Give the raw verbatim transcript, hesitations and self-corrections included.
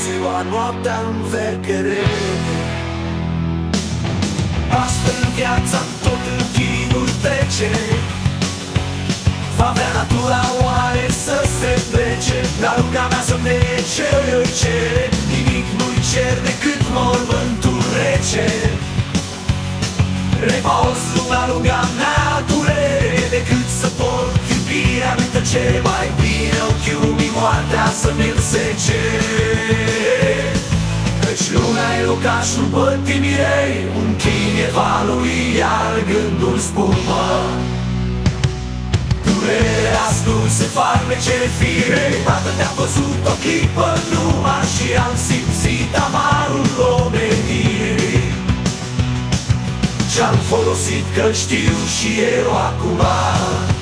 ziua, noaptea în vechere. Astfel viața tot în chinul trece. Va vrea natura oare să se plece, dar ruga mea să-mi dea ce îi cere. Nimic nu-i cer decât mormântul rece. Repaus lumea, ruga mea, durere, decât să port iubirea mea tăcere. Mai bine ochiul lumii moartea să mi-l sece. Căci lumea e locașul pătimirei, un chin e valului, iar gândul spumă. Durerea ascunse farmecele firei, Tată te-am văzut o clipă numai și am simțit amarul omenirii. Și-am folosit că știu și eu acum